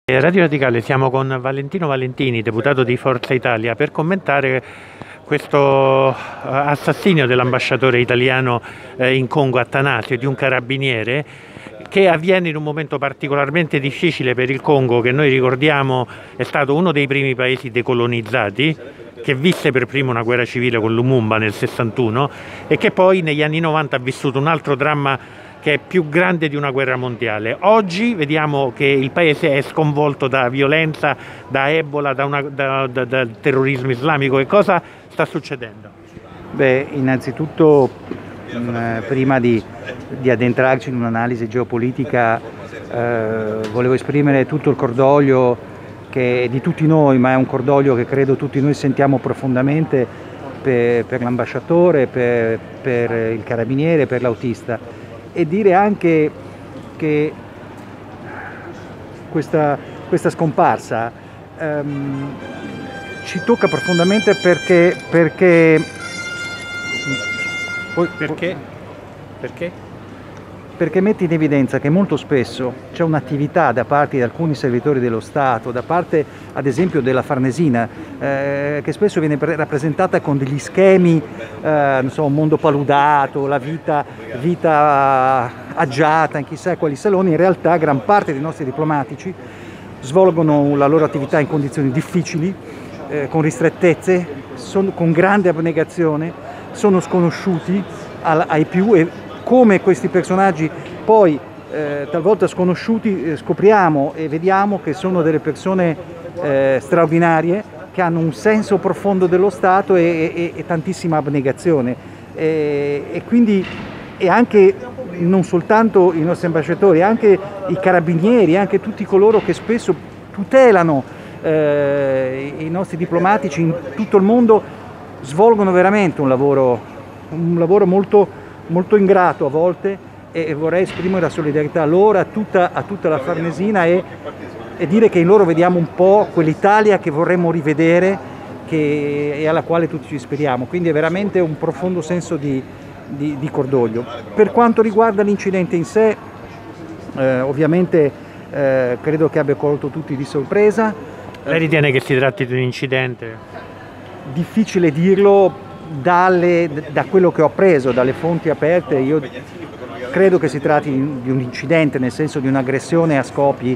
Radio Radicale, siamo con Valentino Valentini, deputato di Forza Italia, per commentare questo assassinio dell'ambasciatore italiano in Congo, Attanasio, di un carabiniere, che avviene in un momento particolarmente difficile per il Congo, che noi ricordiamo è stato uno dei primi paesi decolonizzati, che visse per primo una guerra civile con Lumumba nel 61 e che poi negli anni 90 ha vissuto un altro dramma che è più grande di una guerra mondiale. Oggi vediamo che il paese è sconvolto da violenza, da Ebola, dal terrorismo islamico. Che cosa sta succedendo? Beh, innanzitutto prima di addentrarci in un'analisi geopolitica volevo esprimere tutto il cordoglio che è di tutti noi, ma è un cordoglio che credo tutti noi sentiamo profondamente per l'ambasciatore, per il carabiniere, per l'autista. E dire anche che questa scomparsa ci tocca profondamente perché mette in evidenza che molto spesso c'è un'attività da parte di alcuni servitori dello Stato, da parte ad esempio della Farnesina, che spesso viene rappresentata con degli schemi, non so, un mondo paludato, la vita agiata in chissà quali saloni. In realtà gran parte dei nostri diplomatici svolgono la loro attività in condizioni difficili, con ristrettezze, con grande abnegazione, sono sconosciuti ai più, e come questi personaggi poi talvolta sconosciuti scopriamo e vediamo che sono delle persone straordinarie, che hanno un senso profondo dello Stato e tantissima abnegazione, e quindi anche non soltanto i nostri ambasciatori, anche i carabinieri, anche tutti coloro che spesso tutelano i nostri diplomatici in tutto il mondo, svolgono veramente un lavoro molto ingrato a volte, e vorrei esprimere la solidarietà a loro, a tutta la Farnesina, e dire che in loro vediamo un po' quell'Italia che vorremmo rivedere e alla quale tutti ci ispiriamo. Quindi è veramente un profondo senso di cordoglio. Per quanto riguarda l'incidente in sé, ovviamente credo che abbia colto tutti di sorpresa. Lei ritiene che si tratti di un incidente? Difficile dirlo. Da quello che ho appreso dalle fonti aperte, io credo che si tratti di un incidente, nel senso di un'aggressione a scopi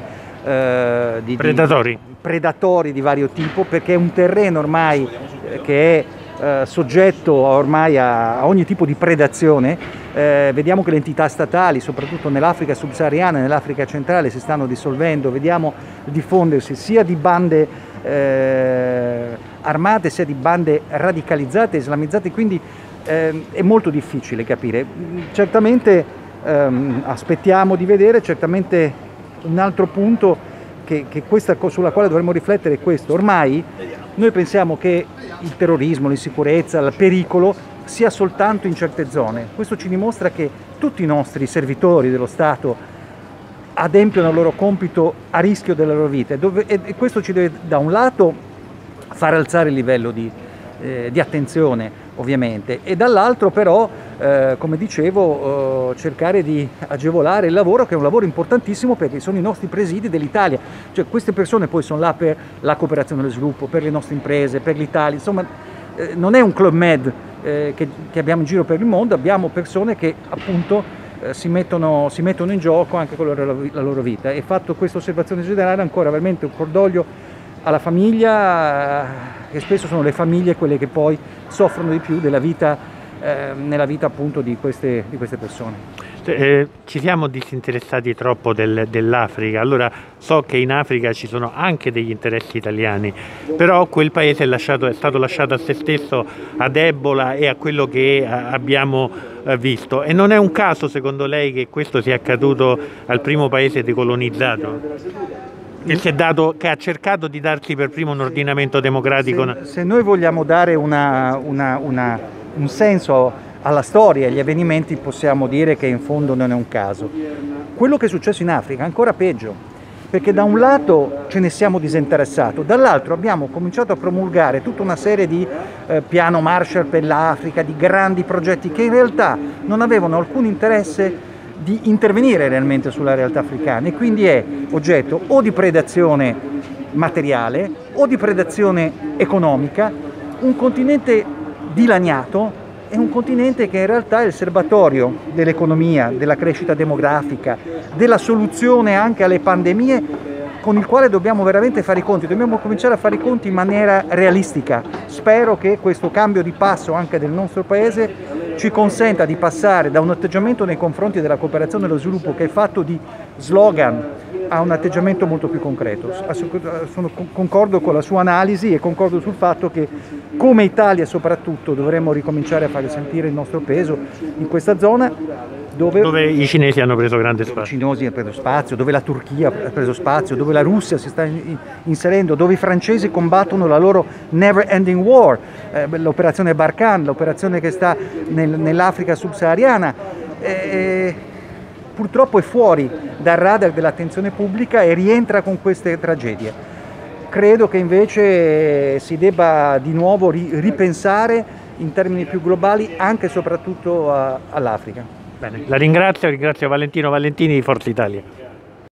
predatori di vario tipo, perché è un terreno ormai che è soggetto ormai a ogni tipo di predazione. Vediamo che le entità statali, soprattutto nell'Africa subsahariana e nell'Africa centrale, si stanno dissolvendo, vediamo il diffondersi sia di bande armate sia di bande radicalizzate, islamizzate, quindi è molto difficile capire. Certamente aspettiamo di vedere. Certamente un altro punto sulla quale dovremmo riflettere è questo: ormai noi pensiamo che il terrorismo, l'insicurezza, il pericolo sia soltanto in certe zone. Questo ci dimostra che tutti i nostri servitori dello Stato adempiono il loro compito a rischio della loro vita, e questo ci deve da un lato far alzare il livello di attenzione, ovviamente, e dall'altro però, come dicevo, cercare di agevolare il lavoro, che è un lavoro importantissimo, perché sono i nostri presidi dell'Italia. Cioè, queste persone poi sono là per la cooperazione e lo sviluppo, per le nostre imprese, per l'Italia. Insomma, non è un Club Med che abbiamo in giro per il mondo, abbiamo persone che appunto si mettono in gioco anche con la loro vita. E fatto questa osservazione generale, ancora veramente un cordoglio alla famiglia, che spesso sono le famiglie quelle che poi soffrono di più nella vita appunto di queste persone. Ci siamo disinteressati troppo dell'Africa. Allora, so che in Africa ci sono anche degli interessi italiani, però quel paese è stato lasciato a se stesso, ad Ebola e a quello che abbiamo visto. E non è un caso, secondo lei, che questo sia accaduto al primo paese decolonizzato? Che ha cercato di darsi per primo un ordinamento democratico? Se noi vogliamo dare un senso alla storia e agli avvenimenti, possiamo dire che in fondo non è un caso. Quello che è successo in Africa è ancora peggio, perché da un lato ce ne siamo disinteressati, dall'altro abbiamo cominciato a promulgare tutta una serie di piano Marshall per l'Africa, di grandi progetti che in realtà non avevano alcun interesse di intervenire realmente sulla realtà africana, e quindi è oggetto o di predazione materiale o di predazione economica, un continente dilaniato, è un continente che in realtà è il serbatoio dell'economia, della crescita demografica, della soluzione anche alle pandemie, con il quale dobbiamo veramente fare i conti, dobbiamo cominciare a fare i conti in maniera realistica. Spero che questo cambio di passo anche del nostro Paese ci consenta di passare da un atteggiamento nei confronti della cooperazione e dello sviluppo che è fatto di slogan a un atteggiamento molto più concreto. Concordo con la sua analisi e concordo sul fatto che come Italia soprattutto dovremmo ricominciare a fare sentire il nostro peso in questa zona dove i cinesi hanno preso grande spazio. I cinesi hanno preso spazio, dove la Turchia ha preso spazio, dove la Russia si sta inserendo, dove i francesi combattono la loro never ending war, l'operazione Barkhane, l'operazione che sta nell'Africa subsahariana. Purtroppo è fuori dal radar dell'attenzione pubblica e rientra con queste tragedie. Credo che invece si debba di nuovo ripensare in termini più globali anche e soprattutto all'Africa. Bene, la ringrazio Valentino Valentini di Forza Italia.